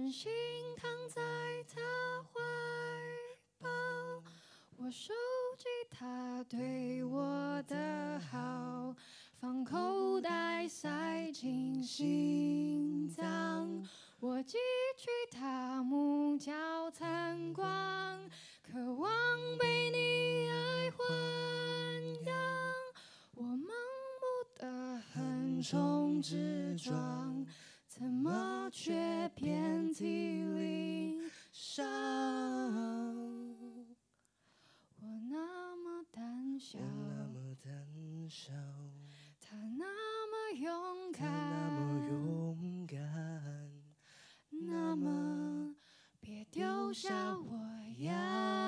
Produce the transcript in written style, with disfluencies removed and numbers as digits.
安心躺在他怀抱，我收集他对我的好，放口袋塞进心脏，我汲取他目交参观，渴望被你爱豢养，我盲目的横冲直撞，怎么却遍体鳞伤？我那么胆小，他那么勇敢，那么别丢下我呀。